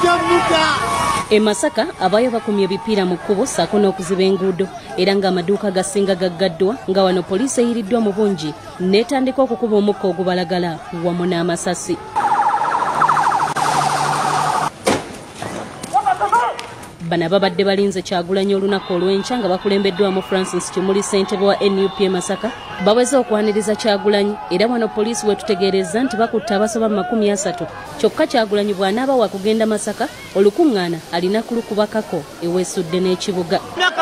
Emasaka abayo bakumye ebipiira mu kkubo ssaako n'okuziba enguudo era ng'amaduuka gasinga gaggaddwa nga wano poliisi eyiriddwa mu bungi n'etandika okukuba omukka ogubalagala wamu n'amasasi. Bano babadde balinze Kyagulanyi olunaku olw'enkya nga bakulembeddwamu Francis Kimuli ssentebe wa NUP Emasaka baweze okwaniriza Kyagulanyi era wano poliisi wetutegeereza nti bakutte abasoba 30 kyokka Kyagulanyi bw'anaaba wa kugenda Masaka olukuŋŋaana alina kulukubakako eweesudde n'ekibuga.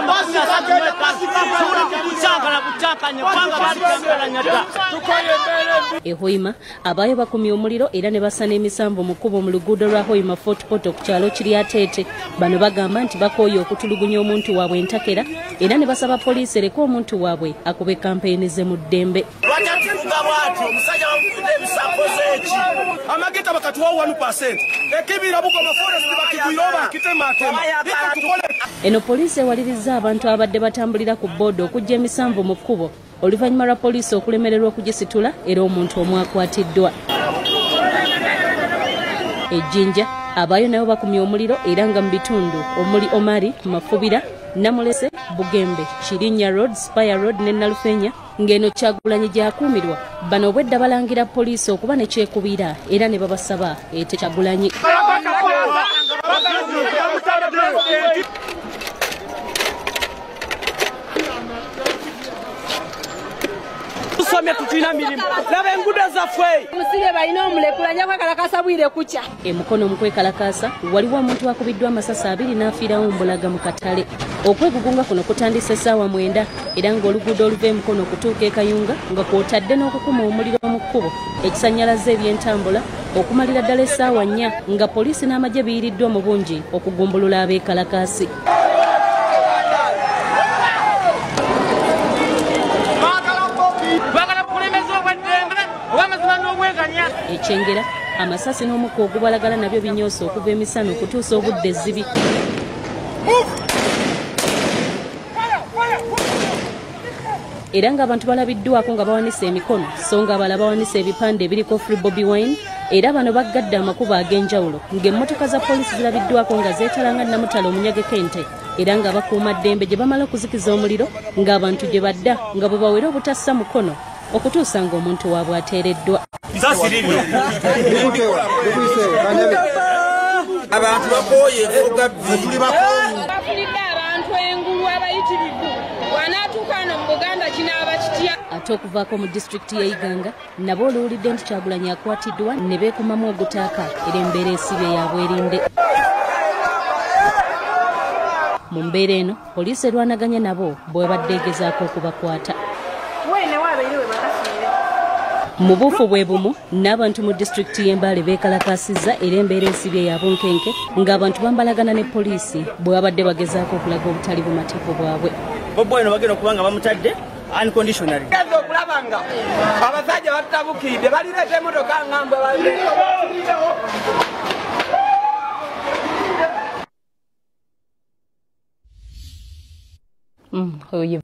E Hoima abayo bakumye omuliro era ne basana emisanvu mu kkubo mu luguudo lwa Hoima Fort Poto ku kyalo kiri Ateete. Bano bagamba nti bakooye okutulugunya omuntu waabwe entakera era ne basaba poliisi ereka omuntu waabwe akube kampeyini ze mu ddembe. Eno poliisi ewalirizza abantu abadde batambulira ku booda okujja emisanvu mu kkubo oluvannyuma lwa poliisi okulemererwa okugisitula era omuntu omu akwatiddwa. Ejjinja abayo nabo bakumye omuliro era nga mu bitundu omuli Omari, Mafubira, Namulese, Bugembe, Kirinnya Road, Spire Road ne Nalufenya ng'eno Kyagulanyi gyakuumirwa. Bano obwedda balangira poliisi okuba ne kyekubiira era ne babasaba ete Kyagulanyi. Emukono mu kwekalakaasa waliwo omuntu akubiddwa amasasi 2 n'afiirawo mbulaga mu katale. Okwegugunga kuno kutandise essaawa 9 era ng'oluguudo oluva emukono okutuuka e Kayunga nga kw'otadde n'okukuma omuliro mu kkubo ekisannyalaze eby'entambula okumalira ddala essaawa 4 nga poliisi n'amagye biyiriddwa mu bungi okugumbulula abeekalakaasi. Ekyengera amasasi n'omukka ogubalagala nabyo binyoosa okuva emisana okutuusa obudde ezzibi. Era ng'abantu balabiddwako nga bawanise emikono so nga abalala bawanise ebipande ebiriko Free Bobi Wine era bano baggadde amakubo ag'enjawulo ng'emmotoka za poliisi zirabiddwako nga zeetalanga Namutala omunyageko ente era nga bakuuma ddembe gye bamala okuzikiza omuliro ng'abantu gye badda nga bwe bawera obutassa mukono okutuusa ng'omuntu waabwe ateereddwa. Abantu bakooye efuga bbiri bafulidde abantu engulu abayitirivu wanaatuuka wano mu Buganda kinaaba kitya. Ate okuvaako mu disitulikiti y'e Iganga nabo oluwulidde nti Kyagulanyi akwatiddwa ne beekumamu ogutaaka era embeera esibye yaabwe erinde. Mu mbeera eno poliisi erwanaganya nabo bwe badde egezaako okubakwata. Mu buufu bwe bumu n'abantu mu disitulikiti y'Embale beekalakaasizza era embeera esibye ya bunkenke ng'abantu bambalagana ne poliisi bwe babadde bagezaako okulaga obutali bumativu bwabwe. Bobo eno bagenda okuba nga bamutadde unconditionally. Okulaba nga abasajja batabukidde balireeta emmotoka ngambwe